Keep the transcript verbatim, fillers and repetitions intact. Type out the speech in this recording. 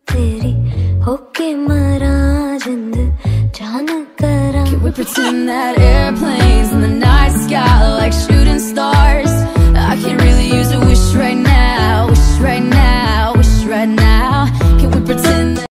Teri, Hoke Maraan, jand jaan kara. Can we pretend that airplanes in the night